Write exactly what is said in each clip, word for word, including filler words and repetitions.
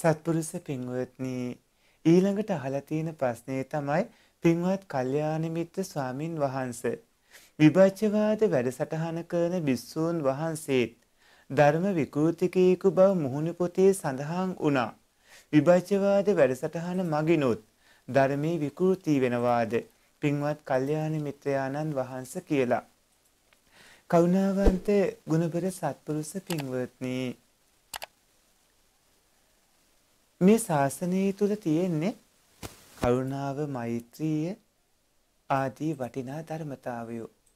සත්පුරුෂ පින්වත්නි ඊළඟට අහලා තියෙන ප්‍රශ්නේ තමයි පින්වත් කල්යාණ මිත්‍ර ස්වාමින් වහන්සේ විභජ්‍යවාද වැඩසටහන කරන භික්ෂූන් වහන්සේත් ධර්ම විකෘතිකයෙකු බව මුහුණු පොතේ සඳහන් වුණා. විභජ්‍යවාද වැඩසටහන මගිනුත් ධර්මයේ විකෘති වෙනවාද පින්වත් කල්යාණ මිත්‍රයාණන් වහන්සේ කියලා. කරුණාවන්ත ගුණබර සත්පුරුෂ පින්වත්නි මේ ශාසනය තුල තියෙන්නේ කරුණාව මෛත්‍රිය ආදී වටිනා ධර්මතාවය.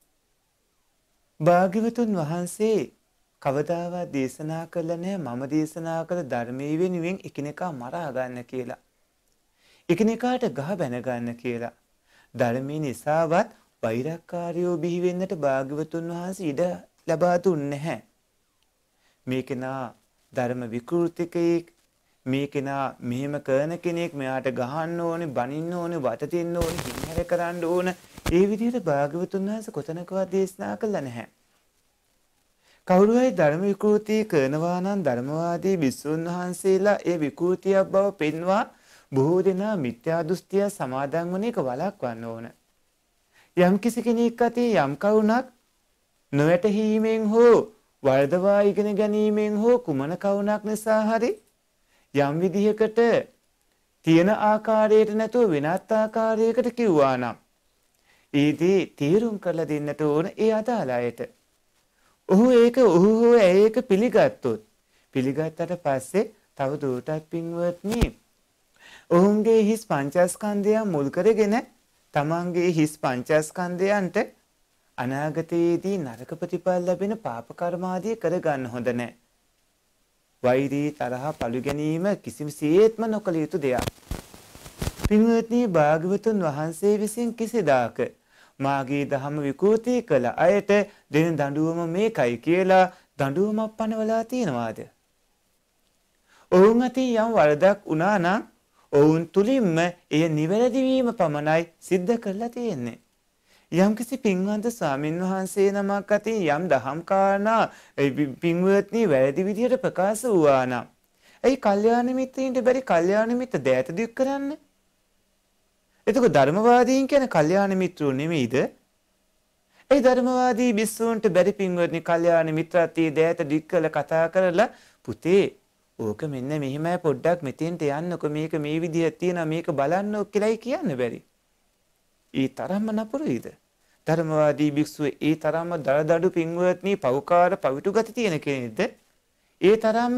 භාග්‍යවතුන් වහන්සේ කවදාවත් දේශනා කළ නැහැ මම දේශනා කළ ධර්මයේ වෙනුවෙන් එකිනෙකා මරා ගන්න කියලා. එකිනෙකාට ගහ බැන ගන්න කියලා. ධර්මයේ නිසාවත් වෛරක්කාරයෝ බිහි වෙන්නට භාග්‍යවතුන් වහන්සේ ඉඩ ලබා දුන්නේ නැහැ. මේකේනා ධර්ම විකෘතිකයෙක් මේ කෙනා මෙහෙම කරන කෙනෙක් මෙයාට ගහන්න ඕනේ බනින්න ඕනේ වට දෙන්න ඕනේ හිංහැර කරන්න ඕන ඒ විදිහට භාග්‍යවතුන් වහන්සේ කොතනකවත් දේශනා කළා නැහැ. කවුරු හරි ධර්ම විකෘති කරනවා නම් ධර්මවාදී විසුණු වහන්සේලා ඒ විකෘතියක් බව පෙන්වා බොහෝ දෙනා මිත්‍යා දෘෂ්ටිය සමාදන් වන එක වළක්වන්න ඕන. යම් කිසි කෙනෙක් අතේ යම් කවුණක් නොවැටහීමෙන් හෝ වර්ධවා ඉගෙන ගැනීමෙන් හෝ කුමන කවුණක් නිසා හරි යම් විදිහකට තියෙන ආකාරයට නැතුව වෙනත් ආකාරයකට කිව්වා නම් ඊදී තීරුම් කරලා දෙන්නට ඕන ඒ අදාළ අයට. ඔහු ඒක ඔහු හෝ ඒක පිළිගත්තොත් පිළිගත්තට පස්සේ තව දුරටත් පින්වත්නි ඔවුන්ගේ හිස් පංචස්කන්ධයන් මුල් කරගෙන තමන්ගේ හිස් පංචස්කන්ධයන්ට අනාගතයේදී නරක ප්‍රතිඵල ලැබෙන පාප කර්මාදී කරගන්න හොඳ නැහැ. වෛරී තරහ පළු ගැනීම කිසිසේත්ම නොකළ යුතු දෙයක්. පින්වත්නි භාග්‍යවතුන් වහන්සේ විසින් කිසිදාක මාගේ දහම විකෘති කළ අයට දෙන දඬුවම මේකයි කියලා දඬුවමක් පනවලා තියෙනවාද? ඔවුන් අතින් යම් වරදක් වුණා නම් ඔවුන් තුලින්ම එය නිවැරදි වීම පමණයි සිද්ධ කරලා තියෙන්නේ. යම්කිසි පින්වන්ත ස්වාමින් වහන්සේ නමක් අතින් යම් දහම් කාරණා පින්වත්නි වැරදි විදිහට ප්‍රකාශ වුණා නම් ඒ කල්යාණ මිත්‍රින්ට බැරි කල්යාණ මිත්‍ර දෑත දික් කරන්න. එතකොට ධර්මවාදීන් කියන කල්යාණ මිත්‍රෝ නෙමෙයිද? ඒ ධර්මවාදී විශ්වුන්ට බැරි පින්වත්නි කල්යාණ මිත්‍රාත්ී දෑත දික් කළ කතා කරලා පුතේ ඕක මෙන්න මෙහිමයි පොඩ්ඩක් මෙතෙන්ට යන්නකො මේක මේ විදිහට තියෙනවා මේක බලන්නකො කියලායි කියන්න බැරි. ඒ තරම්ම නපුරුයිද? ධර්මවාදී භික්ෂුව ඒ තරම්ම දරදඩු පින්වත්නි පෞකාර පවිතු ගති තියෙන කෙනෙක්ද? ඒ තරම්ම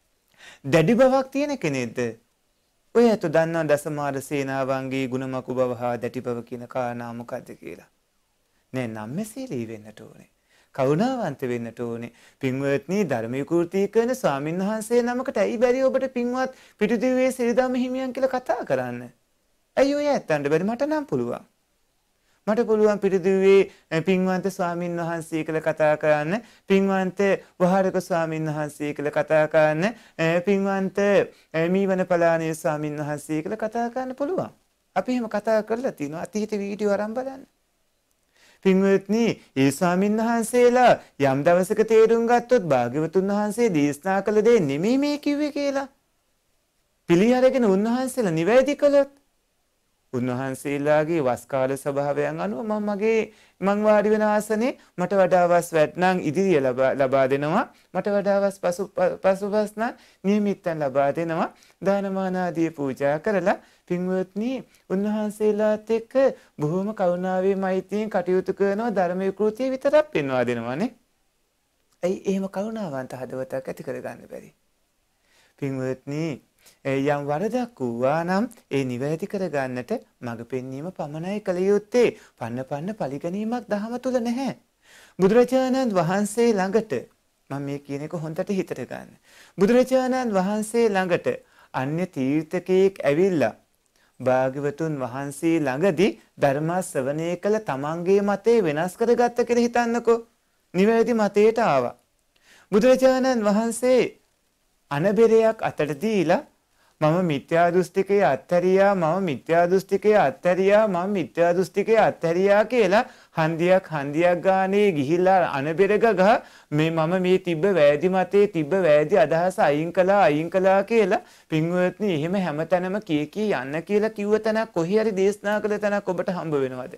දැඩි බවක් තියෙන කෙනෙක්ද? ඔය ඇතු දන්නා දසමාර සේනාවන්ගේ ගුණමකු බව හා දැටි බව කියන කාරණා මොකද්ද කියලා? නෑ නම්මසීලී වෙන්නට ඕනේ. කරුණාවන්ත වෙන්නට ඕනේ. පින්වත්නි ධර්ම විකෘති කරන ස්වාමීන් වහන්සේ නමකට ඇයි බැරි ඔබට පින්වත් පිටුදිව්වේ සිරිදම්ම හිමියන් කියලා කතා කරන්න? ඇයි ඔය ඇත්තන්ට බැරි මට නම් පුළුවන්. මට පුළුවන් පිටුදිව්වේ පින්වන්ත ස්වාමීන් වහන්සේ කියලා කතා කරන්න, පින්වන්ත වහරක ස්වාමීන් වහන්සේ කියලා කතා කරන්න, පින්වන්ත මීවන පලානේ ස්වාමීන් වහන්සේ කියලා කතා කරන්න පුළුවන්. අපි එහෙම කතා කරලා තිනවා අතීත වීඩියෝ අරන් බලන්න. පින්වත්නි, ඒ ස්වාමීන් වහන්සේලා යම් දවසක තේරුම් ගත්තොත් භාග්‍යවතුන් වහන්සේ දේශනා කළ දේ නෙමෙයි මේ කිව්වේ කියලා. පිළිඅරගෙන උන්වහන්සේලා නිවැරදි කළොත් උන්වහන්සේලාගේ වස් කාල ස්වභාවයන් අනුව මම මගේ මං වාඩි වෙන ආසනේ මට වඩා වස් වැට්නම් ඉදිරිය ලබා දෙනවා මට වඩා වස් පසු පසුබස් නම් නියමිතන් ලබා දෙනවා දානමාන ආදී පූජා කරලා පින්වත්නි උන්වහන්සේලාත් එක්ක බොහොම කරුණාවේ මෛත්‍රියෙන් කටයුතු කරනවා ධර්ම විකෘතිය විතරක් පෙන්වා දෙනවානේ. ඇයි එහෙම කරුණාවන්ත හදවතක් ඇති කරගන්න බැරි? පින්වත්නි යම් වරදක් වූවා නම් ඒ නිවැරදි කරගන්නට මඟ පෙන්වීම පමණයි කළ යුත්තේ. පන්න පන්න පරිගැනීමක් දහම තුල නැහැ. බුදුරජාණන් වහන්සේ ළඟට මම මේ කියන එක හොඳට හිතට ගන්න. බුදුරජාණන් වහන්සේ ළඟට අන්‍ය තීර්ථකයෙක් ඇවිල්ලා භාග්‍යවතුන් වහන්සේ ළඟදී ධර්ම ශ්‍රවණය කළ තමන්ගේ මතේ වෙනස් කරගත්ත කියලා හිතන්නකෝ. නිවැරදි මතයට ආවා. බුදුරජාණන් වහන්සේ අනබෙරයක් අතට දීලා මම මිත්‍යා දෘෂ්ටිකයේ අත්හැරියා මම මිත්‍යා දෘෂ්ටිකයේ අත්හැරියා මම මිත්‍යා දෘෂ්ටිකයේ අත්හැරියා කියලා හන්දියක් හන්දියක් ගානේ ගිහිල්ලා අනබෙරග ගහ මේ මම මේ තිබ්බ වැදි මතේ තිබ්බ වැදි අදහස අයින් කළා අයින් කළා කියලා පින්වත්නි එහෙම හැමතැනම කී කී යන්න කියලා කිව්ව තැනක් කොහේ හරි දේශනා කළ තැනක් ඔබට හම්බ වෙනවද?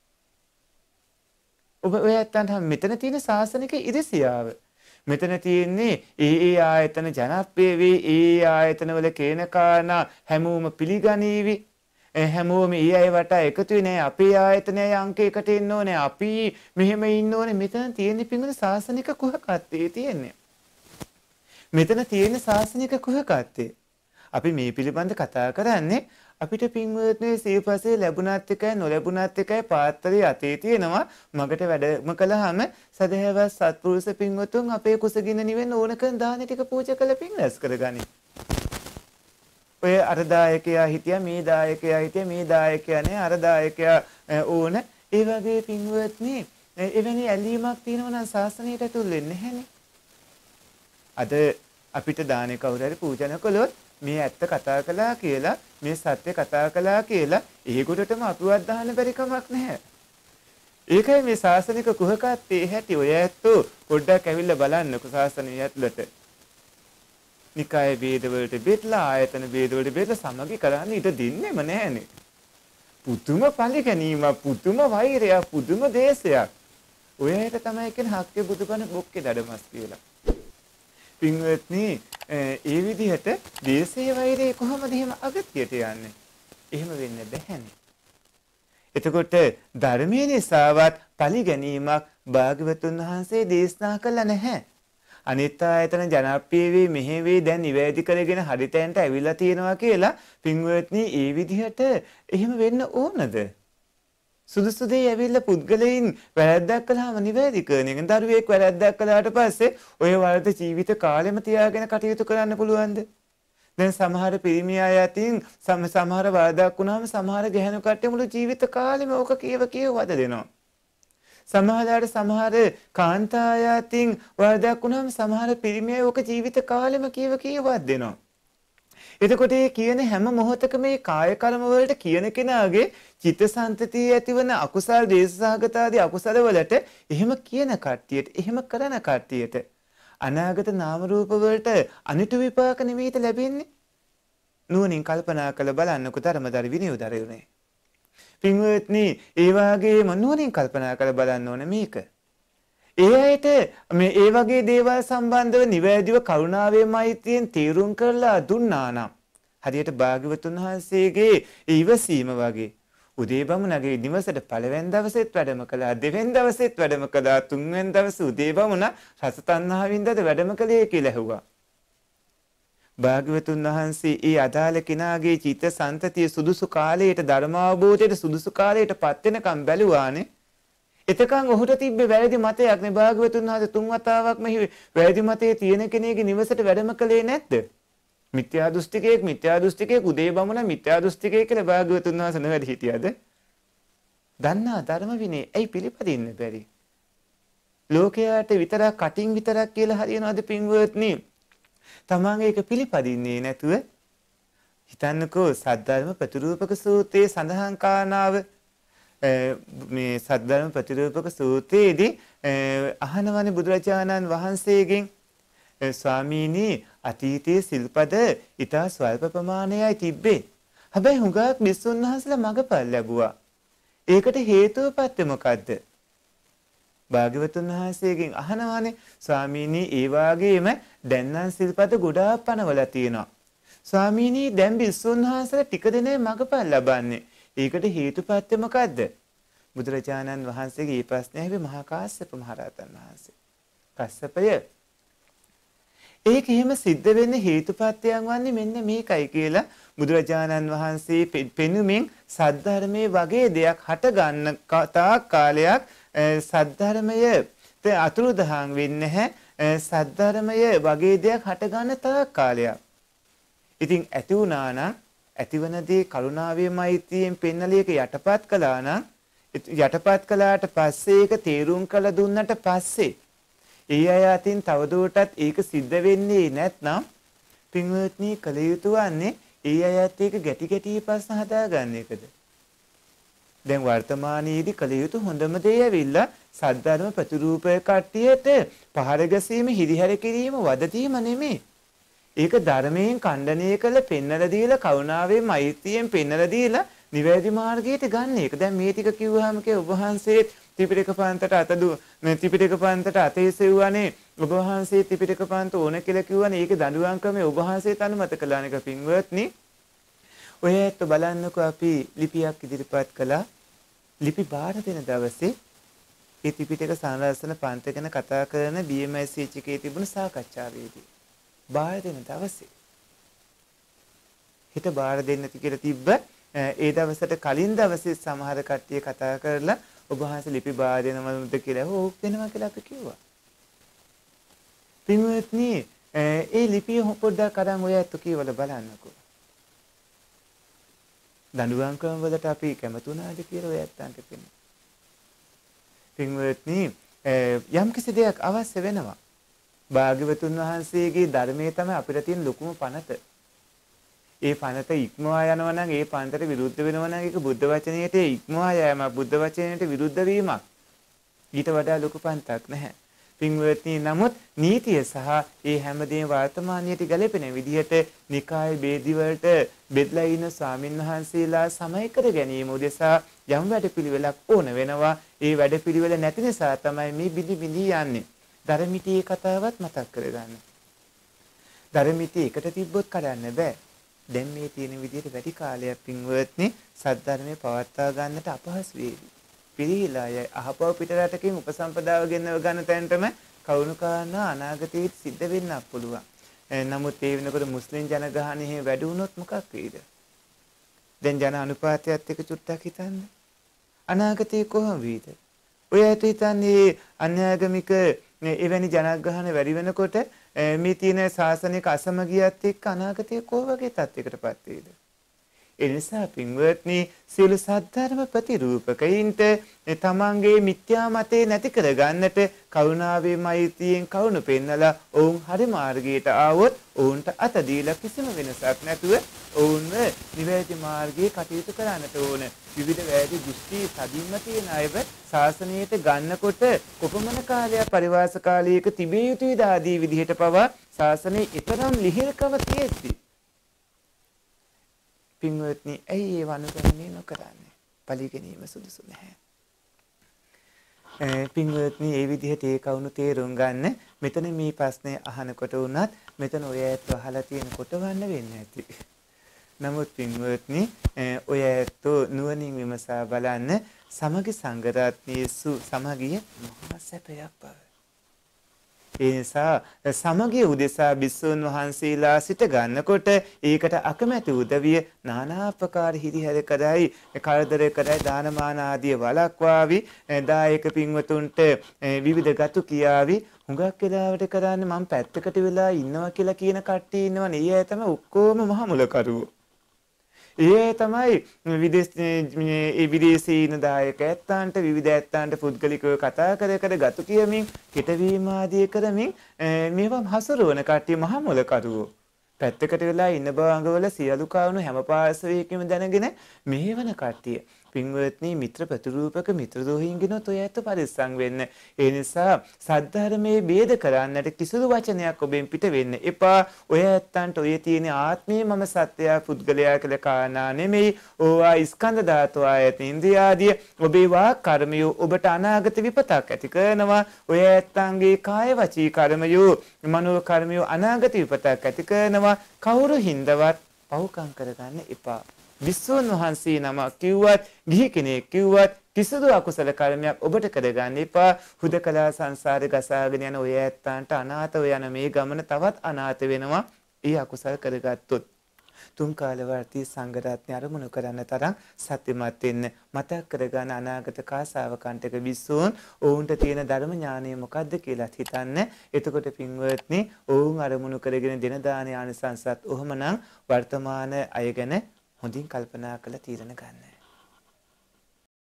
ඔබ ඔය ඇත්තන්ට මෙතන තියෙන සාසනික ඉරිසියාව. මෙතන තියෙන්නේ ඒ ඒ ආයතන ජනප්‍රිය වේ ඒ ආයතන වල කේන කාරණා හැමෝම පිළිගනීවි. හැමෝම ඒ අය වට එකතු වෙන්නේ අපේ ආයතනයේ අංක එකට එන්න ඕනේ අපි මෙහෙම ඉන්න ඕනේ. මෙතන තියෙන පිංගුන සාසනික කුහකත්වයේ තියෙන්නේ. මෙතන තියෙන සාසනික කුහකත්වයේ අපි මේ පිළිබඳ කතා කරන්නේ අපිට පින්වත්නි සිව්පසේ ලැබුණත් එකයි නොලැබුණත් එකයි පාත්‍රයේ අතේ තියෙනවා මගට වැඩම කළාම සදහැවත් සත්පුරුෂ පින්වතුන් අපේ කුසගින්න නිවෙන්න ඕන කරන දාන ටික පූජා කළ පින් රැස් කරගනි. ඔය අර දායකයා හිටියා මේ දායකයා හිටියා මේ දායකයා නේ අර දායකයා ඕන ඒ වගේ පින්වත්නි එවැනි ඇලීමක් තියෙනවා නම් ශාසනයට ඇතුල් වෙන්නේ නැහැනේ. අද අපිට දානේ කවුරු හරි පූජා කළොත් මේ ඇත්ත කතා කළා කියලා මේ සත්‍ය කතා කළා කියලා ඒකටම අපුවත් දාන්න බැරි කමක් නැහැ. ඒකයි මේ ශාසනික කුහකත්වයේ හැටි ඔය ඇත්තෝ පොඩ්ඩක් ඇවිල්ලා බලන්නකො ශාසනය ඇතුළට. නිකාය ભેද වලට බෙදලා ආයතන ભેද වලට බෙදලා සමගි කරන්න ඉඩ දෙන්නෙම නැහනේ. පුදුම පරිගැනීමක් පුදුම වෛරයක් පුදුම දේශයක්. ඔය ඇයට තමයි කියන හක්කේ බුදුබණ බොක්කේ දඩමස් කියලා. පින්වත්නි ඒ විදිහට දේශේ වෛරේ කොහොමද එහෙම අගතියට යන්නේ? එහෙම වෙන්න බැහැනේ. එතකොට ධර්මයේ නිසාවත් පලි ගැනීමක් භාග්‍යවතුන් වහන්සේ දේශනා කළා නැහැ. අනිත් ආයතන ජනප්‍රිය වේ මෙහෙ වේ දැන් නිවැරදි කරගෙන හරිතෙන්ට ඇවිල්ලා තියෙනවා කියලා පින්වත්නි ඒ විදිහට එහෙම වෙන්න ඕනද? සුදුසු දෙය ඇවිල්ලා පුද්ගලයන් වැරද්දක් කළාම නිවැරදි කරන එක. දරුවෙක් වැරද්දක් කළාට පස්සේ ඔය වරද ජීවිත කාලෙම තියාගෙන කටයුතු කරන්න පුළුවන්ද? දැන් සමහර පිරිමි අය අතින් සමහර වරදක් වුණාම සමහර ගැහැණු කට්ටිය මුළු ජීවිත කාලෙම ඕක කියව කියව වද දෙනවා. සමහරවිට සමහර කාන්තා අය අතින් වරදක් වුණාම සමහර පිරිමි අය ඕක ජීවිත කාලෙම කියව කියව වද දෙනවා. එතකොට මේ කියන හැම මොහොතකම මේ කාය කර්ම වලට කියන කෙනාගේ චිත්තසංතතිය ඇතිවන අකුසල් දේශසහගත ආදී අකුසල වලට එහෙම කියන කට්ටියට එහෙම කරන කට්ටියට අනාගත නාම රූප වලට අනිතු විපාක නිමිත ලැබෙන්නේ. නුවණින් කල්පනා කරලා බලන්නකො ධර්මදර විනයෝදරයුනේ. පින්වත්නි ඒ වගේම නුවණින් කල්පනා කරලා බලන්න ඕනේ මේක. ඒ අයට මේ ඒ වගේ දේවල් සම්බන්ධව නිවැරදිව කරුණාවේ මෛත්‍රියෙන් තීරුම් කරලා දුන්නා නම් හරියට භාග්‍යවතුන් වහන්සේගේ ඉවසීම වගේ උදේ බමුණගේ නිවසට පළවෙනි දවසෙත් වැඩම කළා දෙවෙනි දවසෙත් වැඩම කළා තුන්වෙනි දවසේ උදේ බමුණ රස තණ්හාවින්දද වැඩම කළේ කියලා ඇහුවා. භාග්‍යවතුන් වහන්සේ ඒ අදාළ කෙනාගේ චිත්ත සන්තතිය සුදුසු කාලයට ධර්ම අවබෝධයට සුදුසු කාලයට පත් වෙනකම් බැලුවානේ. එතකන් ඔහුට තිබ්බේ වැරදි මතයක් නේ. භාග්‍යවතුන් වහන්සේ තුන් වතාවක් මෙහි වැරදි මතයේ තියෙන කෙනෙක්ගේ නිවසට වැඩම කළේ නැද්ද? මිත්‍යා දෘෂ්ටිකයෙක් මිත්‍යා දෘෂ්ටිකයෙක් උදේ බමුණ මිත්‍යා දෘෂ්ටිකයෙක් කියලා භාග්‍යවතුන් වහන්සේ නැවැදි හිටියද? දන්නා ධර්ම විනේ ඇයි පිළිපදින්න බැරි? ලෝකයාට විතරක් කටින් විතරක් කියලා හරියනවද පින්වත්නි? තමන් ඒක පිළිපදින්නේ නැතුව හිතන්නකෝ සද්ධර්ම ප්‍රතිරූපක සූත්‍රයේ සඳහන් කාරණාව මේ සද්ධර්ම ප්‍රතිරූපක සූත්‍රයේදී අහනවනේ බුදුරජාණන් වහන්සේගෙන් ස්වාමීනි අතීතයේ සිල්පද ඊට ස්වල්ප ප්‍රමාණයයි තිබ්බේ. හැබැයි හුඟක් බිස්සුන් වහන්සේලා මගපල් ලැබුවා. ඒකට හේතුවපත් මොකද්ද? භාග්‍යවතුන් වහන්සේගෙන් අහනවානේ ස්වාමීනි ඒ වාගේම දැන් නම් සිල්පද ගොඩාක් පනවලා තියෙනවා. ස්වාමීනි දැන් බිස්සුන් වහන්සේලා ටික දෙනේ මගපල් ලබන්නේ. ඒකට හේතුපත්‍ය මොකද්ද? බුදුරජාණන් වහන්සේගේ මේ ප්‍රශ්නය ඇහුවේ මහා කාශ්‍යප මහ රහතන් වහන්සේ. කස්සපය ඒක එහෙම සිද්ධ වෙන්නේ හේතුපත්‍යයන් වන්නේ මෙන්න මේකයි කියලා බුදුරජාණන් වහන්සේ පෙනුමින් සද්ධර්මයේ වගේ දෙයක් හට ගන්න තාක් කාලයක් සද්ධර්මය අතුරුදහන් වෙන්නේ නැහැ. සද්ධර්මය වගේ දෙයක් හට ගන්න තාක් කාලයක්. ඉතින් ඇති වුණා නම් ඇතිවන දේ කරුණාවේ මෛත්‍රියෙන් පෙන්නලා ඒක යටපත් කළා නම් යටපත් කළාට පස්සේ ඒක තීරුම් කළ දුන්නට පස්සේ ඒ අය අතින් තවදුරටත් ඒක සිද්ධ වෙන්නේ නැත්නම් පින්වත්නි කල යුතු වන්නේ ඒ අයත් එක්ක ගැටි ගැටි ප්‍රශ්න හදාගන්න එකද? දැන් වර්තමානයේදී කළ යුතු හොඳම දේ ඇවිල්ලා සද්ධර්ම ප්‍රතිරූපය කට්ටියට පහර ගැසීම, හිරිහැර කිරීම, වදතීම නෙමෙයි. ඒක ධර්මයෙන් ඛණ්ඩනය කළ පෙන්නලා දීලා කරුණාවෙන් මෛත්‍රියෙන් පෙන්නලා දීලා නිවැරදි මාර්ගයට ගන්න එක. දැන් මේ ටික කිව්වහම කේ ඔබ වහන්සේ ත්‍රිපිටක පන්තට අතදු මේ ත්‍රිපිටක පන්තට අතේසෙව්වනේ ඔබ වහන්සේ ත්‍රිපිටක පන්ත ඕන කියලා කිව්වනේ. ඒක දඬුවම් ක්‍රමයේ ඔබ වහන්සේට අනුමත කළානක පින්වත්නි. ඔය ඇත්ත බලන්නකෝ අපි ලිපියක් ඉදිරිපත් කළා. ලිපි බාර දෙන දවසේ ඒ ත්‍රිපිටක සංරක්ෂණ පන්ත ගැන කතා කරන බී එම් එස් එච් එකේ තිබුණු සාකච්ඡාවේදී බාර දෙන දවසේ හිත බාර දෙන්න කියලා තිබ්බ. ඒ දවසට කලින් දවසේ සමහර කට්ටිය කතා කරලා ඔබ වහන්සේ ලිපි බාර දෙනවද කියලා ඕක් දෙනවා කියලා අපි කිව්වා. පින්වත්නි ඒ ලිපිය පොඩ්ඩක් අරන් ඔය ඇත්ත කියවල බලන්නකෝ. දඬුවම් ක්‍රම වලට අපි කැමතුණාද කියලා ඔය ඇත්තන්ට කියන්න. පින්වත්නි යම් කිසි දෙයක් අවශ්‍ය වෙනවා. භාග්‍යවතුන් වහන්සේගේ ධර්මයේ තමයි අපිට තියෙන ලොකුම පනත. ඒ පනත ඉක්මවා යනවා නම් ඒ පනතට විරුද්ධ වෙනවා නම් ඒක බුද්ධ වචනයට ඉක්මවා යෑම, බුද්ධ වචනයට විරුද්ධ වීමක්. ඊට වඩා ලොකු පන්තක් නැහැ. පින්වත්නි නමුත් නීතිය සහ ඒ හැමදේම වර්තමානයට ගැලපෙන විදිහට නිකාය බේදි වලට බෙදලා ඉන්න ස්වාමින් වහන්සේලා සමය කර ගැනීම උදෙසා යම් වැඩපිළිවෙලක් ඕන වෙනවා. ඒ වැඩපිළිවෙල නැති නිසා තමයි මේ බිලි බිලි යන්නේ. ධර්මිතී කතාවත් මතක් කරගන්න. ධර්මිතී එකට තිබ්බොත් කඩන්න බෑ. දැන් මේ තියෙන විදිහට වැඩි කාලයක් පින්වත්නි සද්ධර්මයේ පවත්වා ගන්නට අපහසු වේවි. පිළිහිලා යයි අහපව පිට රටකින් උපසම්පදාව ගෙනව ගන්න තැනටම කවුණු කාරණා අනාගතයේ සිද්ධ වෙන්නත් පුළුවන්. නමුත් ඒ වෙනකොට මුස්ලිම් ජනගහනය වැඩි වුණොත් මොකක් වෙයිද? දැන් ජන අනුපාතයත් එක්ක චුට්ටක් හිතන්න. අනාගතේ කොහොම වෙයිද? ඔය ඇයි හිතන්නේ අන්‍යාගමික එවැනි ජනගහන වැඩි වෙනකොට මේ තියෙන ශාසනික අසමගියත් එක්ක අනාගතයේ කොහ වගේ තත්යකටපත් වෙයිද? ඒ නිසා පින්වත්නි සියලු සද්ධර්ම ප්‍රතිරූපකයින්ට තමන්ගේ මිත්‍යා මතේ නැති කර ගන්නට කරුණාවේ මෛත්‍රියෙන් කරුණ පෙන්නලා ඔවුන් හරි මාර්ගයට ආවොත් ඔවුන්ට අත දීලා කිසිම වෙනසක් නැතුව ඔවුන්ව නිවැරදි මාර්ගයේ කටයුතු කරන්නට ඕන. විවිධ වැරදි දෘෂ්ටි සදින්ම තියෙන අයව ශාසනයට ගන්නකොට කොපමණ කාලයක් පරිවාස කාලයක තිබිය යුතුයිද ආදී විදිහට පවා ශාසනයේ ඊතරම් ලිහිල්කම තියෙද්දි පින්වත්නි ඇයි ඒ වනුගමනය නොකරන්නේ? පරිගැනීම සුදුසු නැහැ. පින්වත්නි ඒ විදිහට ඒ කවුණු තේරුම් ගන්න. මෙතන මේ ප්‍රශ්නේ අහනකොට වුණත් මෙතන ඔය ඇත්ත අහලා තියෙන කොටවන්න වෙන්නේ නැති. නමුත් පින්වත්නි ඔය ඇත්ත නුවණින් විමසා බලන්න සමගි සංඝරත්නයේ සමගිය මහා සැපයක් බව. ඒ නිසා සමගිය උදෙසා බිස්සුන් වහන්සේලා සිට ගන්නකොට ඒකට අකමැති උදවිය নানা ආකාර හිරිහැර කරයි, කරදර කරයි, දානමාන ආදී වළක්වාවි, දායක පින්වතුන්ට විවිධ ගතු කියාවි. හුඟක් වෙලාවට කරන්නේ මම පැත්තකට වෙලා ඉන්නවා කියලා කියන කට්ටිය ඉන්නවනේ. ඒ අය තමයි ඔක්කොම මහ මුලකරුවෝ. ඒ තමයි විදේශ ඒ විදේශී ඉන දායක ඇත්තන්ට විවිධ ඇත්තන්ට පුද්ගලිකව කතා කර කර ගතු කියමින් හිටවීම ආදී කරමින් මේවා හසුරවන කට්ටිය මහ මොලකරුවෝ. පැත්තකට වෙලා ඉන්න බව අඟවල සියලු කවුණු හැම පාර්ශවයකින්ම දැනගෙන මෙහෙවන කට්ටිය. පින්වත්නි මිත්‍ර ප්‍රතිරූපක මිත්‍ර දෝහින්ගෙනොත් ඔය ඇත්ත පරිස්සම් වෙන්න. ඒ නිසා සද්ධර්මයේ ભેද කරන්නට කිසිදු වචනයක් ඔබෙන් පිට වෙන්න එපා. ඔය ඇත්තන්ට ඔය තියෙන ආත්මයේ මම සත්‍යය පුද්ගලයා කියලා කාරණා නෙමෙයි. ඕවා ස්කන්ධ ධාතු ආයත ඉන්ද්‍රියාදී ඔබේ වාක් කර්මය ඔබට අනාගත විපතක් ඇති කරනවා. ඔය ඇත්තන්ගේ කාය වචී කර්මය මනෝ කර්මය අනාගත විපතක් ඇති කරනවා. කවුරු හින්දවත් පව්කම් කරගන්න එපා. විසුණු වහන්සේ නම කිව්වත් ගිහි කෙනෙක් කිව්වත් කිසිදු අකුසල කර්මයක් ඔබට කරගන්න එපා. හුදකලා සංසාරේ ගසාගෙන යන ඔය ඇත්තන්ට අනාථව යන මේ ගමන තවත් අනාථ වෙනවා. ඒ අකුසල කරගත්තොත් තුන් කාලවර්තී සංඝ රත්නය අරමුණු කරන්න තරම් සත්‍යමත් වෙන්න මතක් කරගන්න අනාගත කාසාවකන්ටක විසුණු ඔවුන්ට තියෙන ධර්ම ඥානය මොකද්ද කියලා හිතන්න. එතකොට පින්වත්නි ඔවුන් අරමුණු කරගෙන දෙන දාන ආනිසංසත් ඔහමනම් වර්තමාන අය ගැන හොඳින් කල්පනා කරලා තීරණ ගන්න.